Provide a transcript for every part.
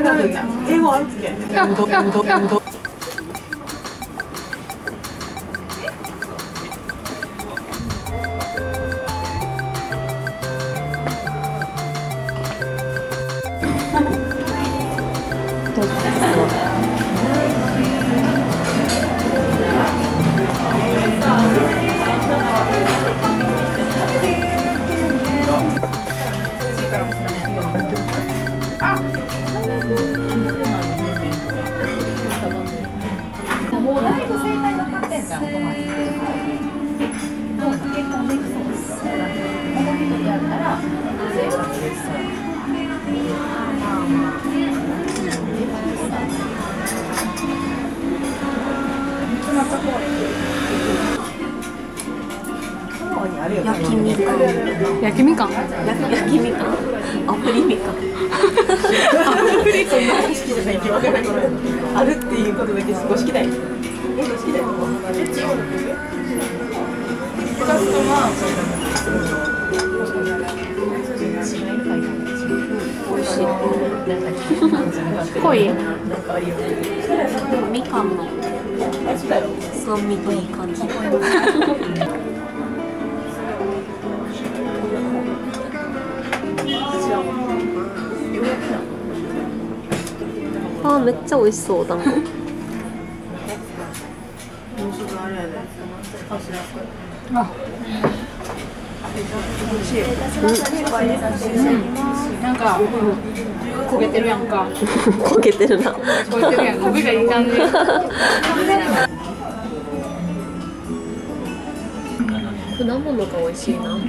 英語あるっけ？もうだいぶ正解分かってんじゃん。もう結婚できそうです。思い通りやったら生活できそう。焼きみかん。 焼きみかん。 焼きみかん。アプリみかん。アプリこんな好きじゃないけど分からない。あるっていうことだけ少しきたい。好きだよ。美味しい。 濃い。 みかんの酸味といい感じ。あー、めっちゃ美味しそう、団子。 なんか焦げてるやんか。 焦げてるな。 焦げてるやん。焦げがいい感じ。 果物が美味しいな。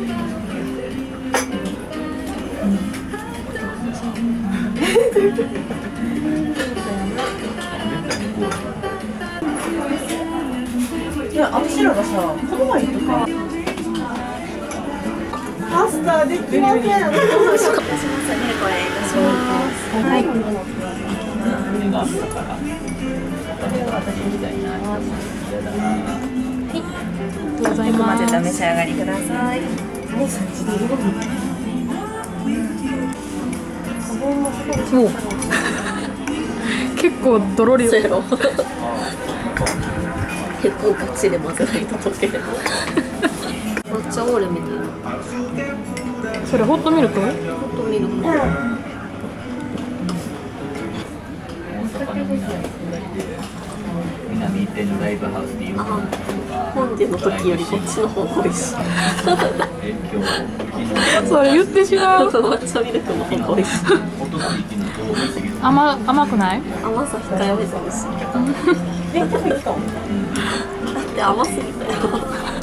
いや、私らがさ、この前とかパスタできません。すみません、これいたします。はい。 ございます。 混ぜてお召し上がりください。 もう結構ドロリよ。 結構ガチで混ぜないと溶ける。抹茶オーレみたいな。 それホットミルク？ ホットミルク。 南店ライブハウスに本日の時よりこっちの方が美味しい。 それ言ってしまう。 抹茶ミルクの方が美味しい。 甘くない？ 甘さ控えめて美味しい。だって甘すぎたよ。